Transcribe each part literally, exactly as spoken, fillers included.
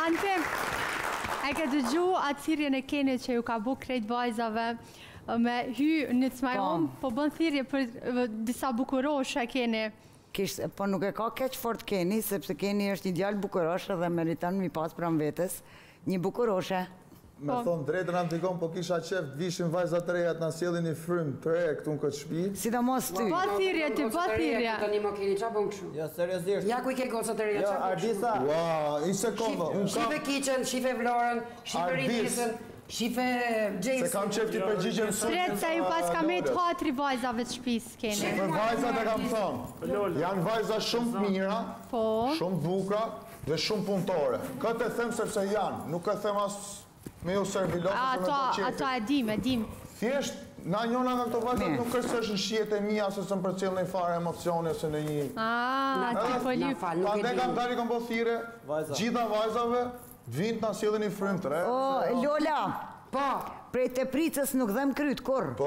Ante, e ke dëgju atë thirrjen e Kenit që ju ka bu krejt vajzave me hy në Cmajom, po bën thirrje për disa bukuroshe Keni. Po nuk e ka keq fort Keni, sepse Keni është një djalë bukuroshe dhe meriton mi pas pran vetes një bukuroshe. Me thonë drejtën Antigon, po kisha qef vishin vajzat të reja të nasjellin një frym të re këtu në këtë shtëpi. Sidomos ty. Po thirrje ti, po thirrje. Tani më keni çfarë bën kështu? Jo, seriozisht. Ja ku i ke gocat e reja Jo, çfarë? Ardisa. Ua, një sekondë. Shife Kitchen, shife Vlorën, shife Rinisën, shife James. Se kam qef ti përgjigjen sot. Tret se ju pas kam e të hatri vajzave të shtëpisë Keni. Për vajzat e kam thonë. Janë vajza shumë të mira, shumë të bukura dhe shumë punëtore. Këtë e them sepse janë, nuk e them as me ju servilofë se me të qefi. Ato e dim, e dim. Thjesht, na njona nga këto vajzat nuk është është në shijet e mija, se se më përcjell në i fare emocioni, ose në një... A, ti po lyp. Pa ne kam dali kam po thire, gjitha vajzave, vind të nasjellin një frym të re. O, Lola! Po! Prej të pricës nuk dhem kryt, kur? Po.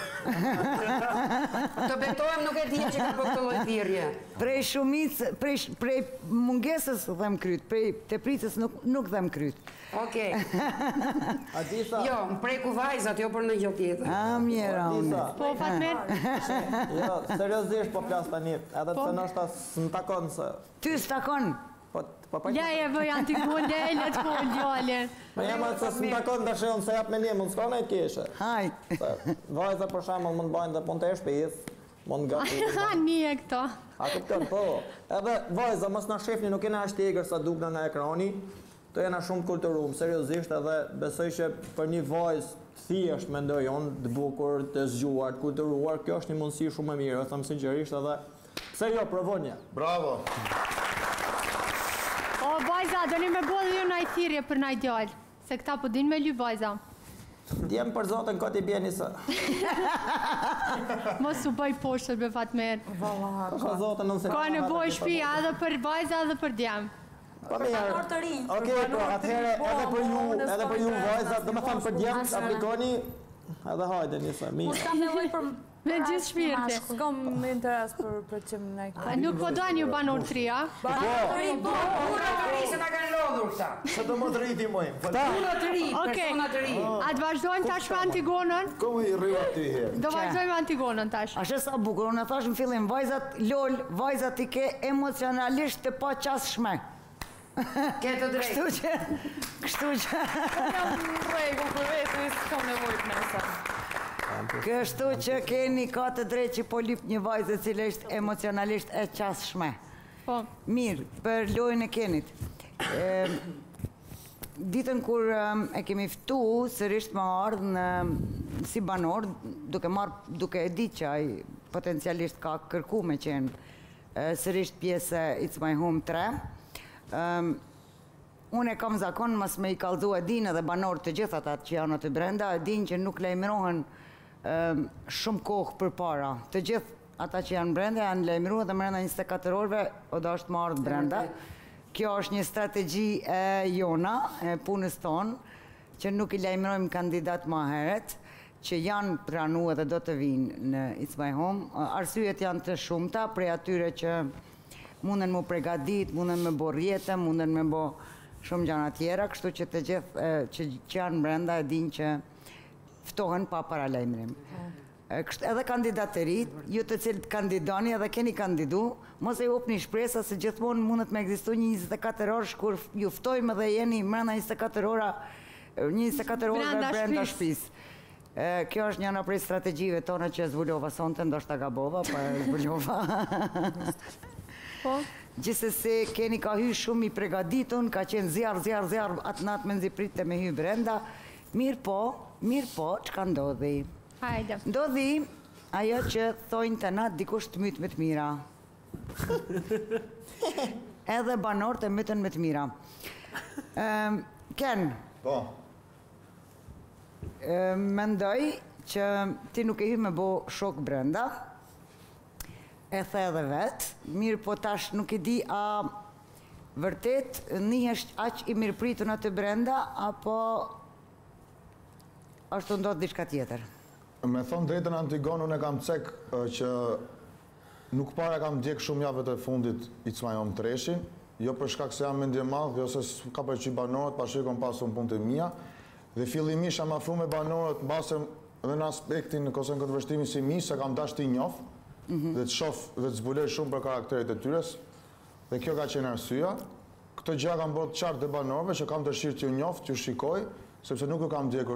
Të betohem nuk e dim që ka po këtë lloj thirrje. Prej shumicë, prej mungesës dhem kryt, prej të pricës nuk dhem kryt. Okej. Adisa. Jo, më preku vajzat, jo për në gjë tjetër. A, mjera unë. Po, Fatmer? Jo, seriozisht po plas tani, edhe pse ndoshta s'm takon se... Ty s'takon? Ja e vëj Antigon, le e let fol djallin. Me jema se s'm takon të shëllën se jap me një, mund s'ka në e keshe. Hajt. Vajza për shembull mund bajnë dhe punë të shpejtë, mund gati. Ha, një e këto. A kupton, po. Edhe vajza mos na shefni, nuk jena ashtë egrë sa dukna në ekrani, të jena shumë kulturum, seriozisht edhe besoj që për një vajzë thjesht mendoj unë, të bukur, të zgjuar, të kulturuar, kjo është një mundësi shumë e mirë, e them sinqerisht edhe pse jo, provonje. Bravo. O, vajza, do një me bo dhe ju në thirrje për në djallë, se këta po din me ly vajza. Djem për zotën këtë i bjeni se... Mos u bëj poshtër be Fatmer. Për zotën nëse... Ka në boj shpia edhe për vajza edhe për djem. Po mirë. Okej, po atëherë edhe për ju, edhe për ju vajzat, do me thamë për djem, aplikoni, edhe hajde njëse, mirë. Mos kam nevoj për... Me gjithë shpirti. S'kam interes për që më nejtë. Nuk po dojnë ju banor të ria? Banor të ri, po, puna të ri, se na kanë lodhur këta. Se do më të riti mojmë. Puna të ri, persona të ri. A të vazhdojnë tash me Antigonën? Komu i rria ty herë? Do vazhdojnë me Antigonën tash. Ashtë sa bukur, unë e thash në fillim, vajzat lol, vajzat i ke emocionalisht të pa qas shme. Ke të drejtë. Kështu që... Kështu që... Jam regu për vetë, s'kam nevoj për nësa. Kështu që Keni ka të drejtë që po lyp një vajzë e cilë është emocionalisht e qas shme. Po. Mirë, për lojën e Kenit. Ditën kur e kemi ftu, sërisht më ardhë në si banor, duke marrë, duke e di që ai potencialisht ka kërku me qenë sërisht pjesë It's My Home tre. Unë e kam zakon mas me i kalzu e din edhe banor të gjithat atë që janë atë brenda, e din që nuk lejmërohen shumë kohë për para. Të gjithë ata që janë brenda janë lejmëru edhe mërenda njëzet e katër orëve o da është marrë brenda. Kjo është një strategji e jona, e punës tonë, që nuk i lejmërojmë kandidat ma heret, që janë pranu edhe do të vinë në It's My Home. Arsyet janë të shumëta, prej atyre që munden më pregadit, munden me bo rjetëm, munden me bo shumë gjana tjera, kështu që të gjithë që janë brenda e din që ftohen pa para lejmërim. Edhe kandidaterit, ju të cilët kandidoni edhe keni kandidu, mos e up një shpresa se gjithmonë mundet me egzistu një njëzet e katër orë kur ju ftojmë dhe jeni mërënda njëzet e katër ora njëzet e katër orë dhe brenda shpis. Kjo është njëna prej strategjive tona që zbulova sonte, ndoshta gabova, pa zbulova. Gjithsesi keni ka hy shumë i pregaditun, ka qenë zjarë, zjarë, zjarë, atë natë me nëzipritte me hy brenda. Mirë po, mirë po, që ka ndodhi? Hajde. Ndodhi ajo që thojnë të natë dikush të mytë me të mira. Edhe banor të mytën me të mira. Ken, Po. mendoj që ti nuk e hy me bo shok brenda, e the edhe vetë, mirë po tash nuk i di a vërtet njësht aq i mirë pritu në të brenda, apo ashtu ndodhë diçka tjetër. Me thonë drejtën Antigon, unë e kam cek që nuk para kam djek shumë javët e fundit It's My Home treshin, jo për shkak se jam mendje madh, ose ka përqy banorët, pashë kom pasur punë të mia, dhe fillimisht jam afruar me banorët mbase edhe në aspektin ose në këndvështrimin si mi, se kam dash t'i njoh, dhe të shoh dhe të zbuloj shumë për karakterit e tyre, dhe kjo ka qenë arsyeja. Këtë gjë kam bërë qartë te banorëve që kam dëshirë t'ju njoh, t'ju shikoj, sepse nuk ju kam ndjekur